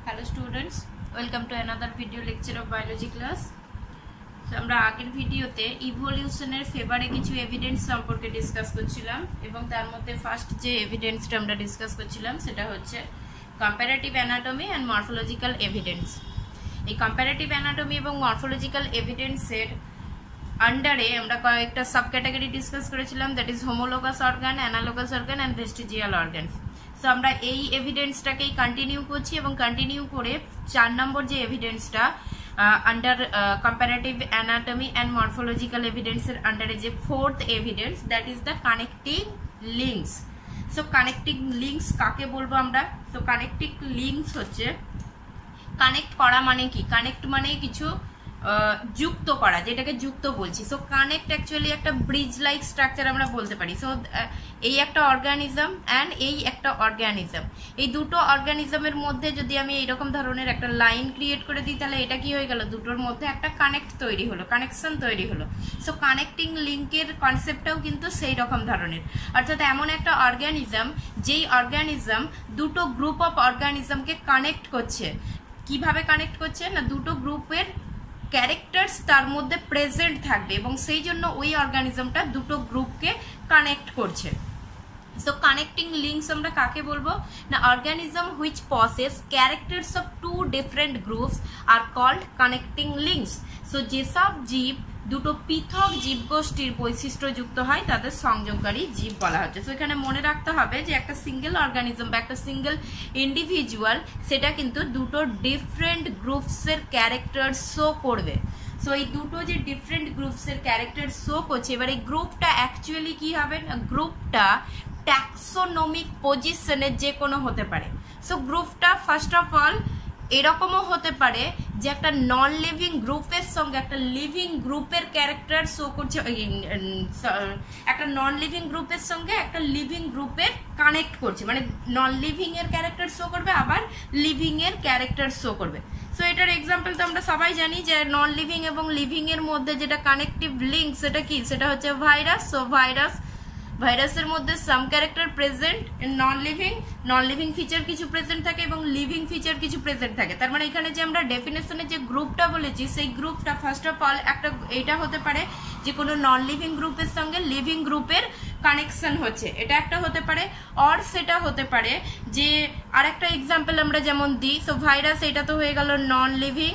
Hello students, welcome to another video lecture of biology class. So আমরা আগের ভিডিওতে ইভলিউশনের ফেভারে কিছু এভিডেন্স সম্পর্কে ডিসকাস করছিলাম এবং তার মধ্যে ফার্স্ট যে এভিডেন্সটা আমরা ডিসকাস করছিলাম সেটা হচ্ছে comparative anatomy and morphological evidence. এই কম্পারেটিভ অ্যানাটমি এবং মরফোলজিক্যাল এভিডেন্সের আন্ডারে আমরা কয়েকটা সাব ক্যাটাগরি ডিসকাস করেছিলাম, that is homologous organ, analogous organ and vestigial organs. So আমরা এই এভিডেন্সটাকেই কন্টিনিউ করছি এবং কন্টিনিউ করে 4 নম্বর যে এভিডেন্সটা under comparative anatomy and morphological এভিডেন্সের আন্ডারে যে ফোর্থ এভিডেন্স, that is the connecting links. So connecting links কাকে বলবো আমরা? সো কানেক্টিং লিঙ্কস হচ্ছে, কানেক্ট করা মানে কি? কানেক্ট মানে কিছু যুক্ত করা, যেটাকে যুক্ত বলছি। সো কানেক্ট অ্যাকচুয়ালি একটা ব্রিজ লাইক স্ট্রাকচার আমরা বলতে পারি। সো এই একটা অর্গানিজম অ্যান্ড এই একটা অর্গানিজম, এই দুটো অর্গানিজমের মধ্যে যদি আমি এইরকম ধরনের একটা লাইন ক্রিয়েট করে দিই, তাহলে এটা কি হয়ে গেল? দুটোর মধ্যে একটা কানেক্ট তৈরি হলো, কানেকশন তৈরি হলো। সো কানেক্টিং লিঙ্কের কনসেপ্টটাও কিন্তু সেই রকম ধরনের, অর্থাৎ এমন একটা অর্গানিজম যেই অর্গানিজম দুটো গ্রুপ অফ অর্গানিজমকে কানেক্ট করছে। কিভাবে কানেক্ট করছে না, দুটো গ্রুপের ক্যারেক্টার্স তার মধ্যে প্রেজেন্ট থাকবে এবং সেই জন্য ওই অর্গানিজমটা দুটো গ্রুপকে কানেক্ট করছে। সো কানেক্টিং লিঙ্কস আমরা কাকে বলবো না, organism which possess characters of two different groups are called connecting links. So যেসব জীব দুটো পৃথক জীবগোষ্ঠীর বৈশিষ্ট্যযুক্ত হয় তাদের সংযোগকারী জীব বলা হচ্ছে। সো এখানে মনে রাখতে হবে যে একটা সিঙ্গেল অর্গানিজম বা একটা সিঙ্গেল ইন্ডিভিজুয়াল, সেটা কিন্তু দুটো ডিফারেন্ট গ্রুপসের ক্যারেক্টার শো করবে। সো এই দুটো যে ডিফারেন্ট গ্রুপসের ক্যারেক্টার শো করছে, এবার এই গ্রুপটা অ্যাকচুয়ালি কি হবে না, গ্রুপটা ট্যাক্সোনমিক পজিশনের যে কোনো হতে পারে। সো গ্রুপটা ফার্স্ট অফ অল এরকমও হতে পারে যে একটা নন লিভিং গ্রুপের সঙ্গে একটা লিভিং গ্রুপের ক্যারেক্টার শো করছে, একটা নন লিভিং গ্রুপের সঙ্গে একটা লিভিং গ্রুপের কানেক্ট করছে, মানে নন লিভিং এর ক্যারেক্টার শো করবে আবার লিভিং এর ক্যারেক্টার শো করবে। সো এটার এক্সাম্পল তো আমরা সবাই জানি যে নন লিভিং এবং লিভিং এর মধ্যে যেটা কানেক্টিভ লিঙ্ক সেটা কি, সেটা হচ্ছে ভাইরাস। সো ভাইরাসের মধ্যে some character present in non living feature কিছু প্রেজেন্ট থাকে এবং লিভিং ফিচার কিছু প্রেজেন্ট থাকে। তার মানে এখানে যে আমরা ডেফিনেশনে যে গ্রুপটা বলেছি, সেই গ্রুপটা ফার্স্ট অফ অল একটা এইটা হতে পারে যে কোনো নন লিভিং গ্রুপের সঙ্গে লিভিং গ্রুপের কানেকশন হচ্ছে, এটা একটা হতে পারে। অর সেটা হতে পারে যে আরেকটা এক্সাম্পল আমরা যেমন দিই, সো ভাইরাস এটা তো হয়ে গেল নন লিভিং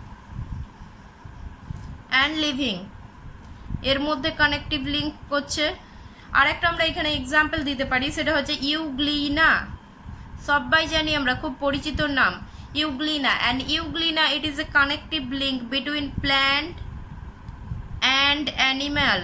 অ্যান্ড লিভিং, এর মধ্যে কানেকটিভ লিঙ্ক করছে। আরেকটা আমরা এখানে এক্সাম্পল দিতে পারি, সেটা হচ্ছে ইউগ্লিনা। সবাই জানি আমরা, খুব পরিচিত নাম Euglena. And Euglena it is a connective link between plant and animal.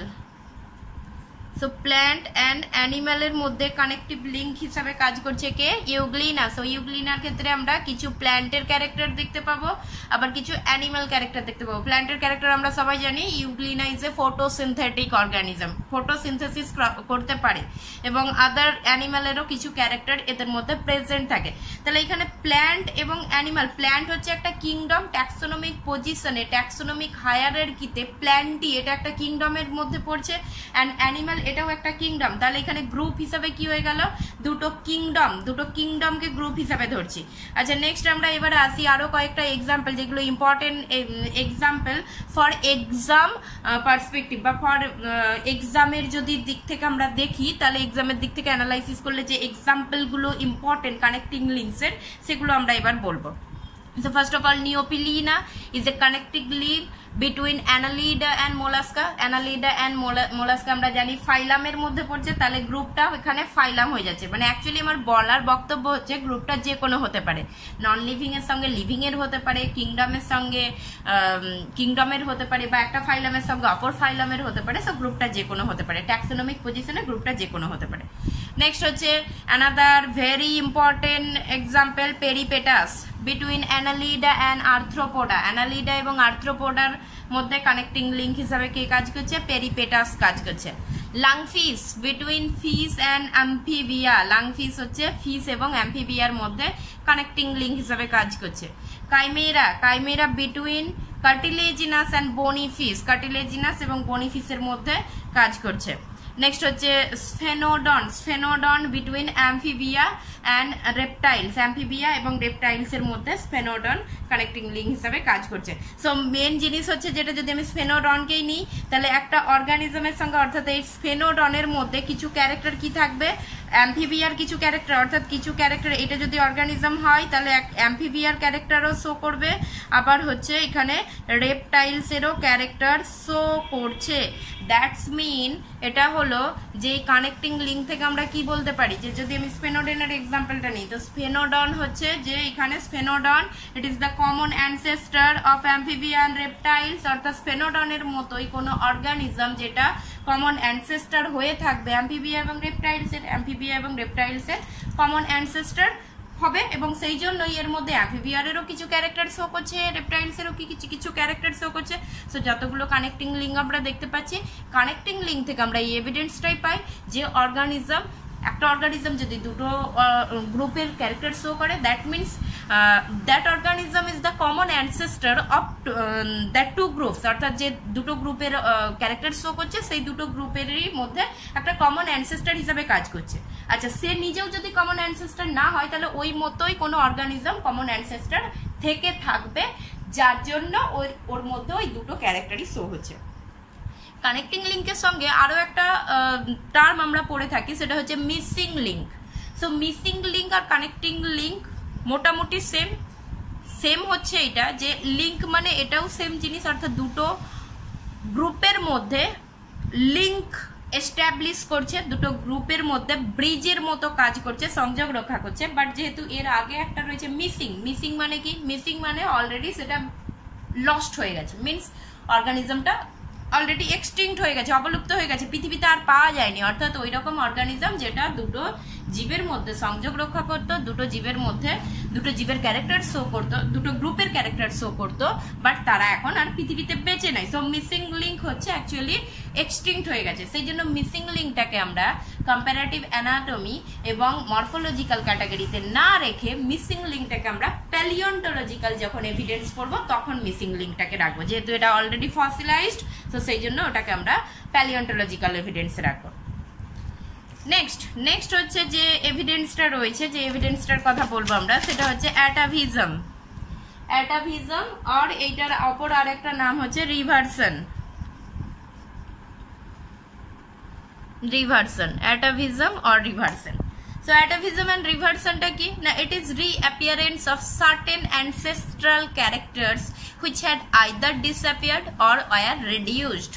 So plant and অ্যানিম্যালের মধ্যে কানেকটিভ লিঙ্ক হিসাবে কাজ করছে কে? ইউগ্লিনা। সো ইউগ্লিনার ক্ষেত্রে আমরা কিছু প্ল্যান্টের ক্যারেক্টার দেখতে পাবো, আবার কিছু অ্যানিম্যাল ক্যারেক্টার দেখতে পাবো। প্ল্যান্টের ক্যারেক্টার আমরা সবাই জানি, Euglena is a photosynthetic organism, photosynthesis করতে পারে এবং আদার অ্যানিম্যালেরও কিছু ক্যারেক্টার এদের মধ্যে প্রেজেন্ট থাকে। তাহলে এখানে প্ল্যান্ট এবং অ্যানিম্যাল, প্ল্যান্ট হচ্ছে একটা কিংডম, ট্যাক্সোনমিক পজিশনে ট্যাক্সোনমিক হায়ারার্কিতে প্ল্যান্টই এটা একটা কিংডমের মধ্যে পড়ছে, অ্যান্ড অ্যানিম্যাল এটাও একটা কিংডম। তাহলে এখানে গ্রুপ হিসাবে কি হয়ে গেল, দুটো কিংডমকে গ্রুপ হিসাবে ধরছি। আচ্ছা, নেক্সট আমরা এবারে আসি আরো কয়েকটা এক্সাম্পল, যেগুলো important example for exam perspective বা ফর এক্সামের যদি দিক থেকে আমরা দেখি, তাহলে এক্সামের দিক থেকে অ্যানালাইসিস করলে যে এক্সাম্পলগুলো ইম্পর্টেন্ট কানেক্টিং লিঙ্কসের, সেগুলো আমরা এবার বলবো। So first of all, Neopilina is a connecting link between Annelida and Mollusca. Annelida and Mollusca আমরা জানি ফাইলামের মধ্যে পড়ছে, তাহলে গ্রুপটা এখানে ফাইলাম হয়ে যাচ্ছে। মানে অ্যাকচুয়ালি আমার বলার বক্তব্য হচ্ছে গ্রুপটা যে কোনো হতে পারে, নন লিভিং এর সঙ্গে লিভিং এর হতে পারে, কিংডমের সঙ্গে কিংডমের হতে পারে, বা একটা ফাইলামের সঙ্গে অপর ফাইলামের হতে পারে। সো গ্রুপটা যে কোনো হতে পারে, ট্যাক্সোনমিক পজিশনে গ্রুপটা যে কোনো হতে পারে। নেক্সট হচ্ছে another very important example, Peripatus between Annelida and Arthropoda. Annelida এবং আর্থ্রোপোডার মধ্যে কানেক্টিং লিঙ্ক হিসাবে কে কাজ করছে? পেরিপেটাস কাজ করছে। Lungfish between fish and amphibia, lungfish হচ্ছে ফিশ এবং অ্যাম্ফিবিয়ার মধ্যে কানেক্টিং লিঙ্ক হিসাবে কাজ করছে। Chimaera between cartilaginous and bony fish, cartilaginous এবং বনি ফিশের মধ্যে কাজ করছে। নেক্সট হচ্ছে sphenodon, sphenodon between amphibia and reptiles, amphibia এবং রেপটাইলস এর মধ্যে স্ফেনোডন কানেক্টিং লিঙ্ক হিসাবে কাজ করছে। সো মেন জিনিস হচ্ছে যেটা, যদি আমি স্ফেনোডনকেই নিই তাহলে একটা অর্গানিজমের সঙ্গে অর্থাৎ এই স্ফেনোডনের মধ্যে কিছু ক্যারেক্টার কি থাকবে, অ্যাম্ফিবিয়ার কিছু ক্যারেক্টার, অর্থাৎ কিছু ক্যারেক্টার, এটা যদি অর্গানিজম হয় তাহলে অ্যাম্ফিবিয়ার ক্যারেক্টারও শো করবে, আবার হচ্ছে এখানে রেপটাইলসেরও ক্যারেক্টার শো করছে। দ্যাটস মিন এটা হলো যে কানেক্টিং লিঙ্ক থেকে আমরা কি বলতে পারি, যে যদি আমি স্ফেনোডনের এক্সাম্পলটা নিই, তো স্ফেনোডন হচ্ছে যে এখানে sphenodon it is the common ancestor of amphibia and reptiles, অর্থাৎ স্ফেনোডনের মতোই কোনো অর্গানিজম যেটা কমন অ্যানসেস্টার হয়ে থাকবে অ্যাম্ফিবিয়া এবং রেপটাইলসের, অ্যাম্ফিবিয়া এবং রেপটাইলসের কমন অ্যানসেস্টার হবে, এবং সেই জন্যই এর মধ্যে অ্যাম্ফিবিয়ারেরও কিছু ক্যারেক্টার শো করছে, রেপটাইলসেরও কিছু ক্যারেক্টার শো করছে। সো যতগুলো কানেক্টিং লিঙ্ক আমরা দেখতে পাচ্ছি, কানেক্টিং লিঙ্ক থেকে আমরা এই এভিডেন্সটাই পাই যে অর্গানিজম, একটা অর্গানিজম যদি দুটো গ্রুপের ক্যারেক্টার শো করে, that means that organism is the common ancestor of that two groups, অর্থাৎ যে দুটো গ্রুপের ক্যারেক্টার শো করছে সেই দুটো গ্রুপেরই মধ্যে একটা কমন অ্যানসেস্টার হিসাবে কাজ করছে। আচ্ছা, সে নিজেও যদি কমন অ্যানসেস্টার না হয় তাহলে ওই মতোই কোনো অর্গানিজম কমন অ্যানসেস্টার থেকে থাকবে, যার জন্য ওর মধ্যে ওই দুটো ক্যারেক্টারই শো হচ্ছে। কানেক্টিং লিঙ্কের সঙ্গে আরও একটা টার্ম আমরা পড়ে থাকি, সেটা হচ্ছে missing link. So missing link আর কানেক্টিং লিঙ্ক মোটামুটি সেম হচ্ছে এটা, যে লিঙ্ক মানে এটাও সেম জিনিস, অর্থাৎ দুটো গ্রুপের মধ্যে লিঙ্ক এস্টাবলিশ করছে, দুটো গ্রুপের মধ্যে ব্রিজের মতো কাজ করছে, সংযোগ রক্ষা করছে। বাট যেহেতু এর আগে একটা রয়েছে মিসিং, মিসিং মানে কি, মিসিং মানে অলরেডি সেটা লস্ট হয়ে গেছে, মিনস অর্গানিজমটা অলরেডি এক্সটিংক্ট হয়ে গেছে, অবলুপ্ত হয়ে গেছে, পৃথিবীতে আর পাওয়া যায়নি, অর্থাৎ ওই রকম অর্গানিজম যেটা দুটো জীবের মধ্যে সংযোগ রক্ষা করতো, দুটো জীবের মধ্যে দুটো জীবের ক্যারেক্টার শো করতো, দুটো গ্রুপের ক্যারেক্টার শো করতো, বাট তারা এখন আর পৃথিবীতে বেঁচে নাই। সো মিসিং লিঙ্ক হচ্ছে অ্যাকচুয়ালি এক্সটিংক্ট হয়ে গেছে। সেই জন্য মিসিং লিঙ্কটাকে আমরা কম্পারেটিভ অ্যানাটমি এবং মরফোলজিক্যাল ক্যাটাগরিতে না রেখে মিসিং লিঙ্কটাকে আমরা প্যালিওন্টোলজিক্যাল যখন এভিডেন্স পড়বো তখন মিসিং লিঙ্কটাকে রাখবো, যেহেতু এটা অলরেডি ফসিলাইজড, তো সেই জন্য ওটাকে আমরা প্যালিওন্টোলজিক্যাল এভিডেন্সে রাখবো। নেক্সট হচ্ছে যে এভিডেন্সটা রয়েছে, যে এভিডেন্সটার কথা বলবো আমরা, সেটা হচ্ছে অ্যাটাভিজম। অ্যাটাভিজম আর এইটার অপর আরেকটা নাম হচ্ছে reversion. অ্যাটাভিজম or reversion. So atavism and reversion টা কি না, it is reappearance of certain ancestral characters which had either disappeared or were reduced.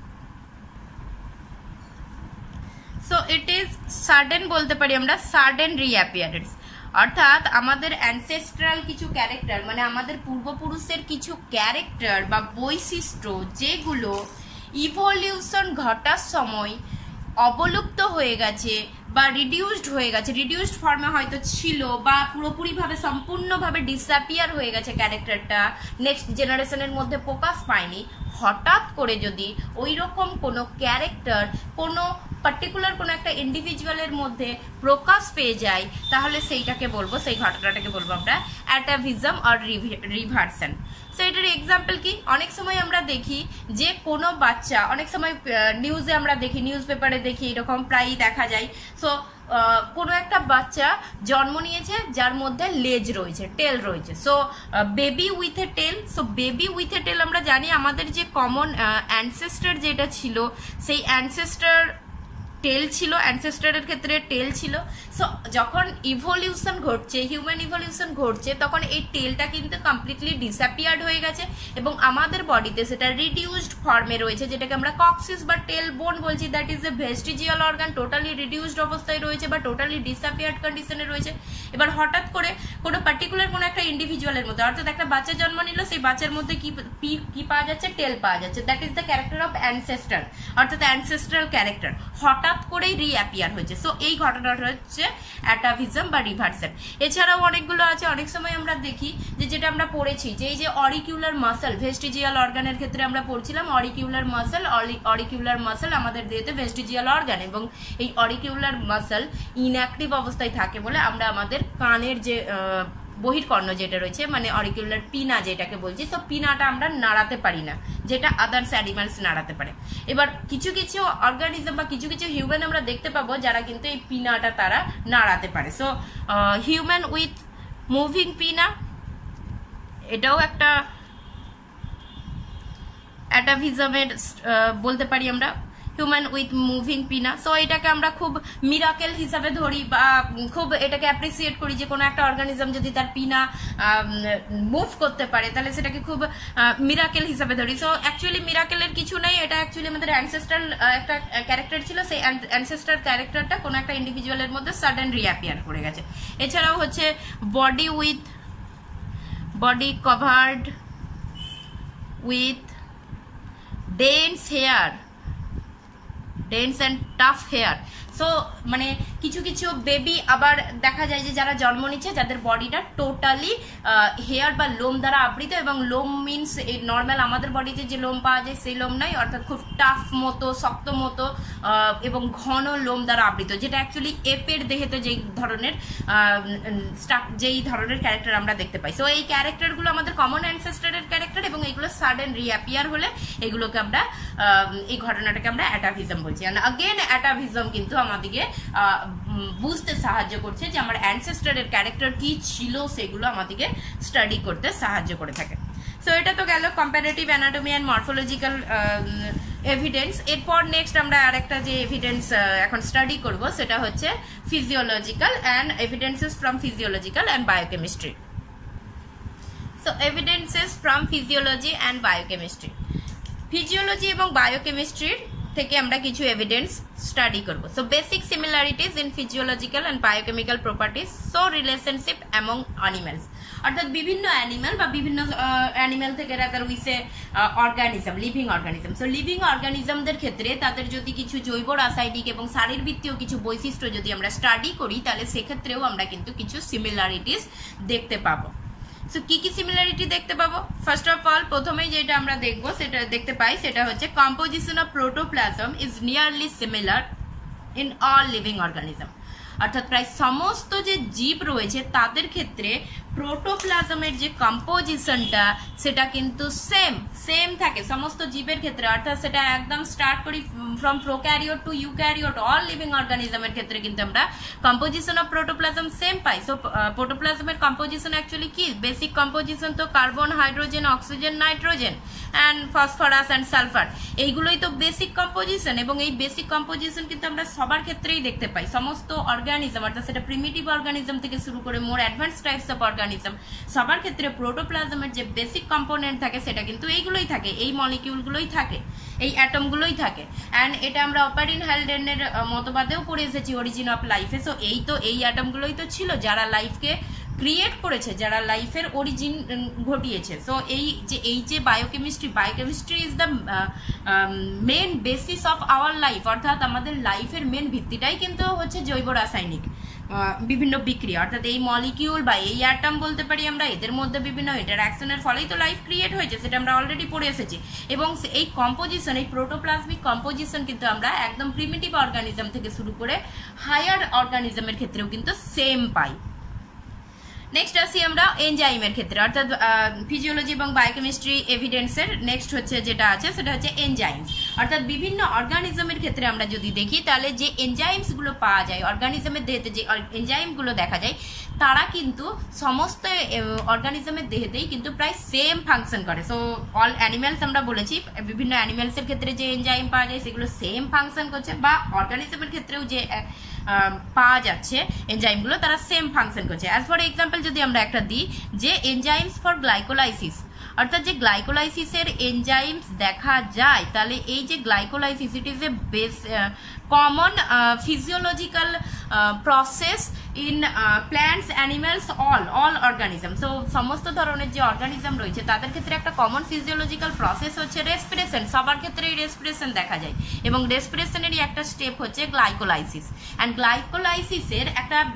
So it is sudden বলতে পারি আমরা, sudden reappearance, অর্থাৎ আমাদের অ্যানসেস্ট্রাল কিছু ক্যারেক্টার মানে আমাদের পূর্বপুরুষের কিছু ক্যারেক্টার বা বৈশিষ্ট্য যেগুলো ইভলিউশন ঘটার সময় অবলুপ্ত হয়ে গেছে বা রিডিউসড হয়ে গেছে, রিডিউসড ফর্মে হয়তো ছিল বা পুরোপুরিভাবে সম্পূর্ণভাবে ডিসঅ্যাপিয়ার হয়ে গেছে ক্যারেক্টারটা, নেক্সট জেনারেশনের মধ্যে প্রকাশ পায়নি, হঠাৎ করে যদি ওই রকম কোনো ক্যারেক্টার কোনো পার্টিকুলার কোনো একটা ইন্ডিভিজুয়ালের মধ্যে প্রকাশ পেয়ে যায়, তাহলে সেইটাকে বলবো, সেই ঘটনাটাকে বলবো আমরা অ্যাটাভিজম আর রিভার্সন। সো এটার এক্সাম্পল কি, অনেক সময় আমরা দেখি যে কোনো বাচ্চা, অনেক সময় নিউজে আমরা দেখি, নিউজ পেপারে দেখি, এরকম প্রায়ই দেখা যায়। সো কোনো একটা বাচ্চা জন্ম নিয়েছে যার মধ্যে লেজ রয়েছে, টেল রয়েছে, so baby with a tail. So baby with a tail আমরা জানি আমাদের যে কমন অ্যানসেস্টার যেটা ছিল, সেই অ্যানসেস্টার টেল ছিল, অ্যানসেস্টারের ক্ষেত্রে টেল ছিল। সো যখন ইভলিউশন ঘটছে, হিউম্যান ইভলিউশন ঘটছে, তখন এই টেলটা কিন্তু কমপ্লিটলি ডিসঅ্যাপিয়ার্ড হয়ে গেছে এবং আমাদের বডিতে সেটা রিডিউসড ফর্মে রয়েছে, যেটাকে আমরা কক্সিস বা টেল বোন বলছি। That is a vestigial organ, totally reduced অবস্থায় রয়েছে বা টোটালি ডিসঅ্যাপিয়ার্ড কন্ডিশনে রয়েছে। এবার হঠাৎ করে কোনো পার্টিকুলার কোনো একটা ইন্ডিভিজুয়ালের মধ্যে, অর্থাৎ একটা বাচ্চা জন্ম নিল, সেই বাচ্চার মধ্যে কি পাওয়া যাচ্ছে, টেল পাওয়া যাচ্ছে। That is the character of ancestor, অর্থাৎ অ্যানসেস্ট্রাল ক্যারেক্টার হঠাৎ করেই রিঅ্যাপিয়ার হয়েছে। সো এই ঘটনাটা হচ্ছে অ্যাটাভিজম বা রিভার্সন। এছাড়াও অনেকগুলো আছে, অনেক সময় আমরা দেখি যে যেটা আমরা পড়েছি, যে এই যে অরিকিউলার মাসল, ভেস্টিজিয়াল অর্গানের ক্ষেত্রে আমরা পড়ছিলাম অরিকিউলার মাসল আমাদের দেহতে ভেস্টিজিয়াল অর্গান, এবং এই অরিকিউলার মাসল ইনঅ্যাক্টিভ অবস্থায় থাকে বলে আমরা আমাদের কানের যে বহির্কর্ণ যেটা রয়েছে, মানে অরিকুলার পিনা যেটাকে বলছি, তো পিনাটা আমরা নাড়াতে পারি না, যেটা আদার্স অ্যানিমালস নাড়াতে পারে। এবার কিছু কিছু অর্গানিজম বা কিছু কিছু হিউম্যান আমরা দেখতে পাবো যারা কিন্তু এই পিনাটা তারা নাড়াতে পারে। সো হিউম্যান উইথ মুভিং পিনা, এটাও একটা অ্যাটাভিজমের বলতে পারি আমরা, human with moving pinna. So এটাকে আমরা খুব মিরাকেল হিসাবে ধরি বা খুব এটাকে অ্যাপ্রিসিয়েট করি যে কোনো একটা অর্গানিজম যদি তার পিনা মুভ করতে পারে তাহলে সেটাকে খুব মিরাকেল হিসাবে ধরি। সো অ্যাকচুয়ালি মিরাকেলের কিছু নেই, এটা অ্যাকচুয়ালি আমাদের অ্যানসেস্ট্রাল একটা ক্যারেক্টার ছিল, সেই অ্যানসেস্ট্রাল ক্যারেক্টারটা কোনো একটা ইন্ডিভিজুয়ালের মধ্যে সাডেন রিঅ্যাপিয়ার করে গেছে। এছাড়াও হচ্ছে body covered with dense and tough hair. So মানে কিছু কিছু বেবি আবার দেখা যায় যে যারা জন্ম নিচ্ছে যাদের বডিটা টোটালি হেয়ার বা লোম দ্বারা আবৃত, এবং লোম মিনস এই নর্মাল আমাদের বডিতে যে লোম পাওয়া যায় সেই লোম নয়, অর্থাৎ খুব টাফ মতো, শক্ত মতো এবং ঘন লোম দ্বারা আবৃত, যেটা অ্যাকচুয়ালি এপের দেহেতে যেই ধরনের ক্যারেক্টার আমরা দেখতে পাই। সো এই ক্যারেক্টারগুলো আমাদের কমন অ্যানসেস্টরের ক্যারেক্টার, এবং এগুলো সাডেন রিঅ্যাপিয়ার হলে এগুলোকে আমরা এই ঘটনাটাকে আমরা অ্যাটাভিজম বলছি। অ্যাগেন অ্যাটাভিজম কিন্তু আমাদেরকে বুঝতে সাহায্য করছে যে আমার অ্যানসেস্টরের ক্যারেক্টার কি ছিল, সেগুলো আমাদেরকে স্টাডি করতে সাহায্য করে থাকে। সো এটা তো গেল comparative anatomy and morphological evidence. এরপর নেক্সট আমরা আরেকটা যে এভিডেন্স এখন স্টাডি করব সেটা হচ্ছে physiological and evidences from physiological and biochemistry. So evidences from physiology and biochemistry, physiology এবং বায়োকেমিস্ট্রির থেকে আমরা কিছু এভিডেন্স স্টাডি করব। So basic similarities in physiological and biochemical properties, so relationship among animals, অর্থাৎ বিভিন্ন অ্যানিমাল বা বিভিন্ন অ্যানিমাল থেকে rather wise organism, living organism. So living অর্গানিজমদের ক্ষেত্রে তাদের যদি কিছু জৈব রাসায়নিক এবং শারীরবৃত্তীয় কিছু বৈশিষ্ট্য যদি আমরা স্টাডি করি তাহলে সেক্ষেত্রেও আমরা কিন্তু কিছু সিমিলারিটিস দেখতে পাবো। সো কি কি সিমিলারিটি দেখতে পাবো? ফার্স্ট অফ অল প্রথমেই যেটা আমরা দেখবো সেটা দেখতে পাই সেটা হচ্ছে composition of protoplasm is nearly similar in all living organism, অর্থাৎ প্রায় সমস্ত যে জীব রয়েছে তাদের ক্ষেত্রে প্রোটোপ্লাজমের যে কম্পোজিশনটা সেটা কিন্তু সেম থাকে সমস্ত জীবের ক্ষেত্রে, অর্থাৎ সেটা একদম স্টার্ট করি from prokaryote to eukaryote all living অর্গানিজমের ক্ষেত্রে কিন্তু আমরা কম্পোজিশন অফ প্রোটোপ্লাজম সেম পাই। সো প্রোটোপ্লাজমের কম্পোজিশন অ্যাকচুয়ালি কি? বেসিক কম্পোজিশন তো carbon, hydrogen, oxygen, nitrogen and phosphorus and sulphur, এইগুলোই তো বেসিক কম্পোজিশন, এবং এই বেসিক কম্পোজিশন কিন্তু আমরা সবার ক্ষেত্রেই দেখতে পাই। সমস্ত অর্গানিজম, অর্থাৎ সেটা প্রিমিটিভ অর্গানিজম থেকে শুরু করে more advance types of organism, সবার ক্ষেত্রে প্রোটোপ্লাজমের যে বেসিক কম্পোনেন্ট থাকে সেটা কিন্তু এইগুলোই থাকে, এই মলিকিউলগুলোই থাকে, এই অ্যাটমগুলোই থাকে। অ্যান্ড এটা আমরা অপারিন হালডেনের মতবাদেও পড়ে এসেছি অরিজিন অফ লাইফে। সো এই অ্যাটমগুলোই তো ছিল যারা লাইফকে ক্রিয়েট করেছে, যারা লাইফের অরিজিন ঘটিয়েছে। সো এই যে biochemistry is the main basis of our life, অর্থাৎ আমাদের লাইফের মেন ভিত্তিটাই কিন্তু হচ্ছে জৈব রাসায়নিক বিভিন্ন বিক্রিয়া, অর্থাৎ এই মলিকিউল বা এই অ্যাটম বলতে পারি আমরা, এদের মধ্যে বিভিন্ন ইন্টারঅ্যাকশনের ফলেই তো লাইফ ক্রিয়েট হয়েছে, সেটা আমরা অলরেডি পড়ে এসেছি। এবং এই কম্পোজিশন, এই প্রোটোপ্লাজমিক কম্পোজিশন কিন্তু আমরা একদম প্রিমিটিভ অর্গানিজম থেকে শুরু করে হায়ার অর্গানিজমের ক্ষেত্রেও কিন্তু সেম পাই। নেক্সট আসি আমরা এনজাইমের ক্ষেত্রে, অর্থাৎ ফিজিওলজি এবং বায়োকেমিস্ট্রি এভিডেন্সের নেক্সট হচ্ছে যেটা আছে সেটা হচ্ছে এনজাইমস, অর্থাৎ বিভিন্ন অর্গানিজমের ক্ষেত্রে আমরা যদি দেখি তাহলে যে এনজাইমসগুলো পাওয়া যায় অর্গানিজমের দেহেতে, যে এনজাইমগুলো দেখা যায় তারা কিন্তু সমস্ত অর্গানিজমের দেহেতেই কিন্তু প্রায় সেম ফাংশন করে। সো অল অ্যানিম্যালস আমরা বলেছি, বিভিন্ন অ্যানিম্যালসের ক্ষেত্রে যে এনজাইম পাওয়া যায় সেগুলো সেম ফাংশন করছে, বা অর্গানিজমের ক্ষেত্রেও যে পাওয়া যাচ্ছে এনজাইমগুলো তারা সেম ফাংশন করছে। অ্যাজ ফর এক্সাম্পল যদি আমরা একটা দিই যে এনজাইমস ফর গ্লাইকোলাইসিস, অর্থাৎ যে গ্লাইকোলাইসিসের এনজাইমস দেখা যায়, তাহলে এই যে glycolysis it is a base common physiological process in plants, animals, all organism. So সমস্ত ধরনের যে অর্গানিজম রয়েছে তাদের ক্ষেত্রে একটা কমন ফিজিওলজিক্যাল প্রসেস হচ্ছে রেসপিরেশন, সবার ক্ষেত্রেই রেসপিরেশন দেখা যায়, এবং রেসপিরেশনেরই একটা স্টেপ হচ্ছে গ্লাইকোলাইসিস। অ্যান্ড গ্লাইকোলাইসিসের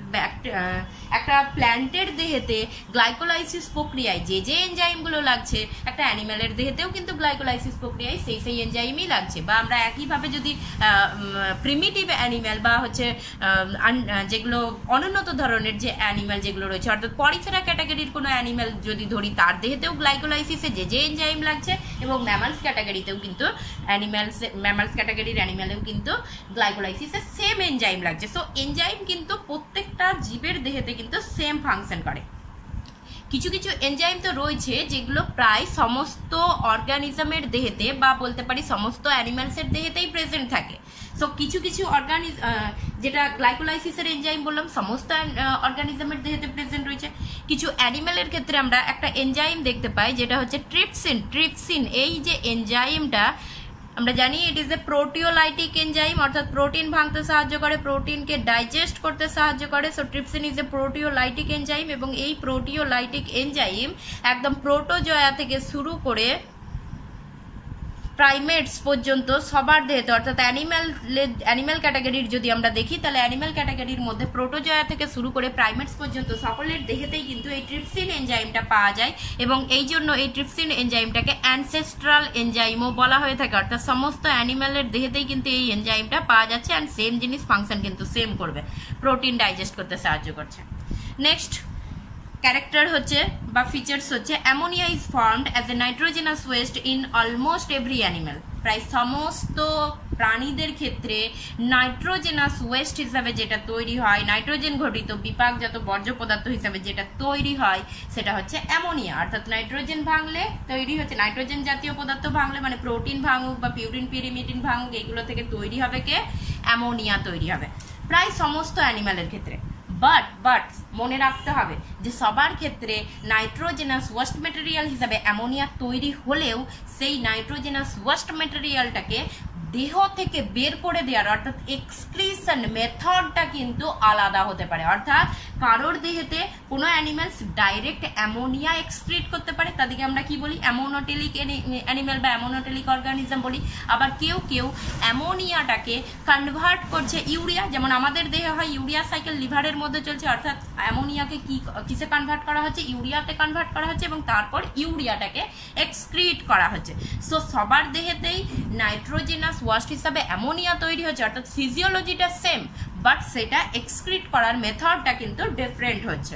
একটা প্ল্যান্টের দেহেতে গ্লাইকোলাইসিস প্রক্রিয়ায় যে এনজাইমগুলো লাগছে, একটা অ্যানিম্যালের দেহেতেও কিন্তু গ্লাইকোলাইসিস প্রক্রিয়ায় সেই এনজাইমই লাগছে। বা আমরা একইভাবে যদি প্রিমিটিভ অ্যানিম্যাল বা হচ্ছে যেগুলো অনন্য অনুন্নত ধরনের যে অ্যানিম্যাল যেগুলো রয়েছে, অর্থাৎ পরিফেরা ক্যাটাগরির কোনো অ্যানিম্যাল যদি ধরি, তার দেহেতেও গ্লাইকোলাইসিসে যে এনজাইম লাগছে, এবং ম্যামালস ক্যাটাগরিতেও কিন্তু ম্যামালস ক্যাটাগরির অ্যানিম্যালেও কিন্তু গ্লাইকোলাইসিসে সেম এনজাইম লাগছে। সো এনজাইম কিন্তু প্রত্যেকটা জীবের দেহেতে কিন্তু সেম ফাংশন করে। কিছু কিছু এনজাইম তো রয়েছে যেগুলো প্রায় সমস্ত অর্গানিজমের দেহেতে, বা বলতে পারি সমস্ত অ্যানিমালসের দেহেতেই প্রেজেন্ট থাকে। সো কিছু কিছু যেটা গ্লাইকোলাইসিসের এনজাইম বললাম, সমস্ত অর্গানিজমের দেহেতে প্রেজেন্ট রয়েছে। কিছু অ্যানিমেলের ক্ষেত্রে আমরা একটা এনজাইম দেখতে পাই যেটা হচ্ছে ট্রিপসিন। এই যে এনজাইমটা আমরা জানি it is a proteolytic enzyme, অর্থাৎ প্রোটিন ভাঙতে সাহায্য করে, প্রোটিনকে ডাইজেস্ট করতে সাহায্য করে। So trypsin is a proteolytic enzyme, এবং এই প্রোটিওলাইটিক এনজাইম একদম প্রোটোজোয়া থেকে শুরু করে প্রাইমেটস পর্যন্ত সবার দেহেতে, অর্থাৎ অ্যানিম্যাল ক্যাটাগরির যদি আমরা দেখি, তাহলে অ্যানিম্যাল ক্যাটাগরির মধ্যে প্রোটোজোয়া থেকে শুরু করে প্রাইমেটস পর্যন্ত সকলের দেহেতেই কিন্তু এই ট্রিপসিন এনজাইমটা পাওয়া যায়, এবং এই জন্য এই ট্রিপসিন এনজাইমটাকে অ্যানসেস্ট্রাল এনজাইমও বলা হয়ে থাকে। অর্থাৎ সমস্ত অ্যানিম্যালের দেহেতেই কিন্তু এই এনজাইমটা পাওয়া যাচ্ছে, অ্যান্ড সেম জিনিস ফাংশন কিন্তু সেম করবে, প্রোটিন ডাইজেস্ট করতে সাহায্য করছে। নেক্সট ক্যারেক্টার হচ্ছে বা ফিচার্স হচ্ছে, ammonia is formed as a nitrogenous waste in almost every animal. প্রায় সমস্ত প্রাণীদের ক্ষেত্রে নাইট্রোজেনাস ওয়েস্ট হিসাবে যেটা তৈরি হয়, নাইট্রোজেন ঘটিত বিপাকজাত বর্জ্য পদার্থ হিসাবে যেটা তৈরি হয়, সেটা হচ্ছে অ্যামোনিয়া। অর্থাৎ নাইট্রোজেন ভাঙলে তৈরি হচ্ছে, নাইট্রোজেন জাতীয় পদার্থ ভাঙলে, মানে প্রোটিন ভাঙুক বা পিউরিন পিরিমিডিন ভাঙুক, এগুলো থেকে তৈরি হবে কে? অ্যামোনিয়া তৈরি হবে প্রায় সমস্ত অ্যানিম্যালের ক্ষেত্রে। বাট মনে রাখতে হবে যে সবার ক্ষেত্রে নাইট্রোজেনাস ওয়েস্ট ম্যাটেরিয়াল হিসাবে অ্যামোনিয়া তৈরি হলেও সেই নাইট্রোজেনাস ওয়েস্ট ম্যাটেরিয়ালটাকে দেহ থেকে বের করে দেওয়ার, অর্থাৎ এক্সক্রিশন মেথডটা কিন্তু আলাদা হতে পারে। অর্থাৎ কারোর দেহেতে কোনো অ্যানিম্যালস ডাইরেক্ট অ্যামোনিয়া এক্সক্রিট করতে পারে, তাদেরকে আমরা কি বলি? অ্যামোনোটেলিক অ্যানিম্যাল বা অ্যামোনোটেলিক অর্গানিজম বলি। আবার কেউ কেউ অ্যামোনিয়াটাকে কনভার্ট করছে ইউরিয়া, যেমন আমাদের দেহে হয় ইউরিয়া সাইকেল লিভারের মধ্যে চলছে, অর্থাৎ অ্যামোনিয়াকে কিসে কনভার্ট করা হচ্ছে? ইউরিয়াতে কনভার্ট করা হচ্ছে, এবং তারপর ইউরিয়াটাকে এক্সক্রিট করা হচ্ছে। সো সবার দেহেতেই নাইট্রোজেনাস ওয়েস্ট হিসাবে অ্যামোনিয়া তৈরি হচ্ছে, অর্থাৎ ফিজিওলজিটা সেম, বাট সেটা এক্সক্রিট করার মেথডটা কিন্তু ডিফারেন্ট হচ্ছে।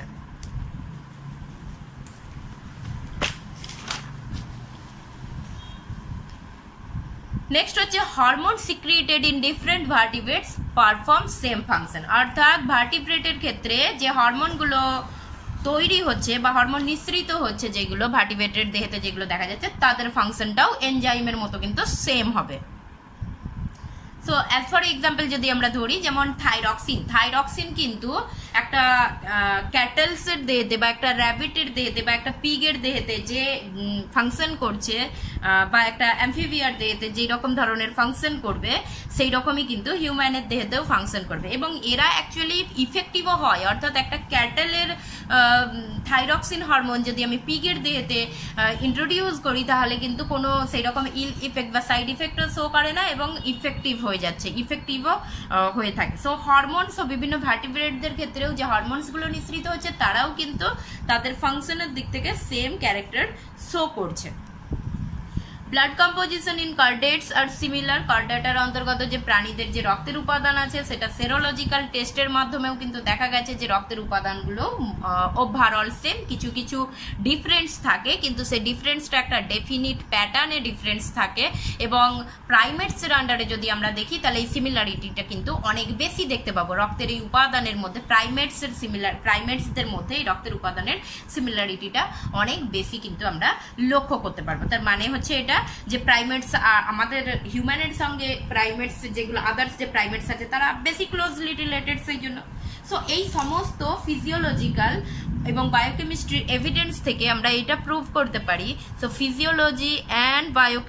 নেক্সট হচ্ছে hormone secreted in different vertebrates perform same function. অর্থাৎ ভার্টিব্রেটের ক্ষেত্রে যে হরমোনগুলো তৈরি হচ্ছে বা হরমোন নিঃসৃত হচ্ছে, যেগুলো ভার্টিব্রেটের দেহেতে যেগুলো দেখা যাচ্ছে, তাদের ফাংশনটাও এনজাইমের মতো কিন্তু সেম হবে। সো অ্যাজ ফর এক্সাম্পল যদি আমরা ধরি, যেমন থাইরক্সিন কিন্তু একটা ক্যাটেলসের দেহেতে বা একটা র্যাবিটের দেহেতে বা একটা পিগের দেহেতে যে ফাংশন করছে, বা একটা অ্যাম্ফিবিয়ার দেহেতে যেই রকম ধরনের ফাংশন করবে, সেই রকমই কিন্তু হিউম্যানের দেহেতেও ফাংশন করবে, এবং এরা অ্যাকচুয়ালি ইফেক্টিভও হয়। অর্থাৎ একটা ক্যাটেলের থাইরক্সিন হরমোন যদি আমি পিগের দেহেতে ইন্ট্রোডিউস করি, তাহলে কিন্তু কোনো সেই রকম ইল ইফেক্ট বা সাইড ইফেক্টও শো করে না, এবং ইফেক্টিভ হয়ে যাচ্ছে, ইফেক্টিভও হয়ে থাকে। সো হরমোনস ও বিভিন্ন ভার্টিব্রেটদের ক্ষেত্রেও যে হরমোনসগুলো নিঃসৃত হচ্ছে, তারাও কিন্তু তাদের ফাংশনের দিক থেকে সেম ক্যারেক্টার শো করছে। Blood composition in chordates are similar. কর্ডেটার অন্তর্গত যে প্রাণীদের যে রক্তের উপাদান আছে, সেটা সেরোলজিক্যাল টেস্টের মাধ্যমেও কিন্তু দেখা গেছে যে রক্তের উপাদানগুলো ওভারঅল সেম, কিছু কিছু ডিফারেন্স থাকে, কিন্তু সেই ডিফারেন্সটা একটা ডেফিনিট প্যাটার্নে ডিফারেন্স থাকে। এবং প্রাইমেটসের আন্ডারে যদি আমরা দেখি, তাহলে এই সিমিলারিটিটা কিন্তু অনেক বেশি দেখতে পাবো রক্তের এই উপাদানের মধ্যে। প্রাইমেটসদের মধ্যে এই রক্তের উপাদানের সিমিলারিটিটা অনেক বেশি কিন্তু আমরা লক্ষ্য করতে পারবো। তার মানে হচ্ছে এটা যে প্রাইমেটস আমাদের হিউম্যানের সঙ্গে প্রাইমেটস যেগুলো আদার্স যে প্রাইমেটস আছে, তারা বেশি ক্লোজলি রিলেটেড, সেই জন্য। সো এই সমস্ত ফিজিওলজিক্যাল এবং বায়োকেমিস্ট্রি এভিডেন্স থেকে আমরা এটা প্রুভ করতে পারি। So physiology and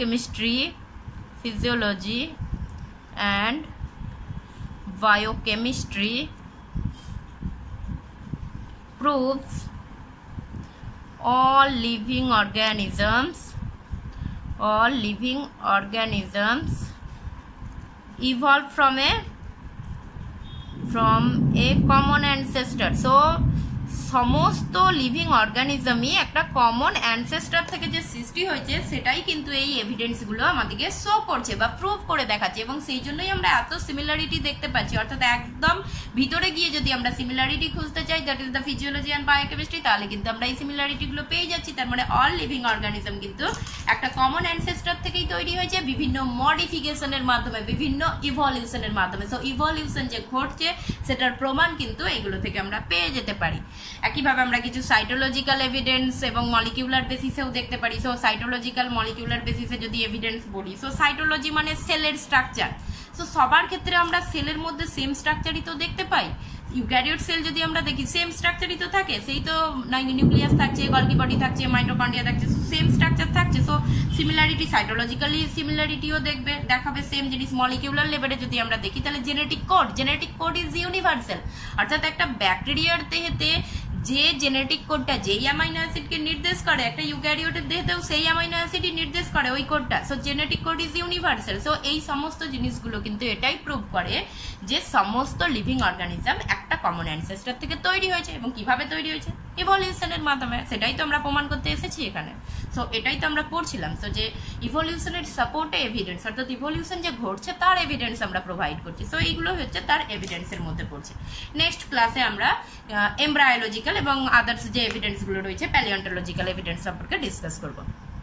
biochemistry proves all living organisms evolved from a common ancestor. So সমস্ত লিভিং অর্গানিজমই একটা কমন অ্যানসেস্টর থেকে যে সৃষ্টি হয়েছে সেটাই কিন্তু এই এভিডেন্সগুলো আমাদেরকে শো করছে বা প্রুভ করে দেখাচ্ছে, এবং সেই জন্যই আমরা এত সিমিলারিটি দেখতে পাচ্ছি। অর্থাৎ একদম ভিতরে গিয়ে যদি আমরা সিমিলারিটি খুঁজতে চাই, that is the physiology and biochemistry, তাহলে কিন্তু আমরা এই সিমিলারিটিগুলো পেয়ে যাচ্ছি। তার মানে অল লিভিং অর্গানিজম কিন্তু একটা কমন অ্যানসেস্টর থেকেই তৈরি হয়েছে বিভিন্ন মডিফিকেশনের মাধ্যমে, বিভিন্ন ইভলিউশনের মাধ্যমে। সো ইভলিউশন যে ঘটছে সেটার প্রমাণ কিন্তু এইগুলো থেকে আমরা পেয়ে যেতে পারি। একইভাবে আমরা কিছু সাইটোলজিক্যাল এভিডেন্স এবং মলিকিউলার বেসিসেও দেখতে পারি। সো সাইটোলজিক্যাল মলিকিউলার বেসিসে যদি এভিডেন্স বলি, সো সাইটোলজি মানে সেলের স্ট্রাকচার। সো সবার ক্ষেত্রে আমরা সেলের মধ্যে সেম স্ট্রাকচারই তো দেখতে পাই। ইউক্যারিওট সেল যদি আমরা দেখি সেম স্ট্রাকচারই তো থাকে, সেই তো নিউক্লিয়াস থাকছে, গলগি বডি থাকছে, মাইটোকন্ড্রিয়া থাকছে, সেম স্ট্রাকচার থাকছে। সো সিমিলারিটি সাইটোলজিক্যালি সিমিলারিটিও দেখাবে সেম জিনিস। মলিকিউলার লেভেলে যদি আমরা দেখি তাহলে জেনেটিক কোড ইজ ইউনিভার্সাল। অর্থাৎ একটা ব্যাকটেরিয়ার দেহেতে যে জেনেটিক কোডটা যেই অ্যামাইনো অ্যাসিডকে নির্দেশ করে, একটা ইউক্যারিওটের দেহেতেও সেই অ্যামাইনো অ্যাসিডই নির্দেশ করে ওই কোডটা। So genetic code is universal. So এই সমস্ত জিনিসগুলো কিন্তু এটাই প্রুভ করে যে সমস্ত লিভিং অর্গানিজম একটা কমন অ্যানসেস্টর থেকে তৈরি হয়েছে। এবং কিভাবে তৈরি হয়েছে? ইভলিউশনের মাধ্যমে। সেটাই তো আমরা প্রমাণ করতে এসেছি এখানে। সো এটাই তো আমরা পড়ছিলাম। সো যে ইভলিউশনের সাপোর্টে এভিডেন্স, অর্থাৎ ইভলিউশন যে ঘটছে তার এভিডেন্স আমরা প্রোভাইড করছি। সো এইগুলো হচ্ছে তার এভিডেন্সের মধ্যে পড়ছে। নেক্সট ক্লাসে আমরা এমব্রায়োলজিক্যাল এবং আদার্স যে এভিডেন্সগুলো রয়েছে প্যালিওন্টোলজিক্যাল এভিডেন্স সম্পর্কে ডিসকাস করবো।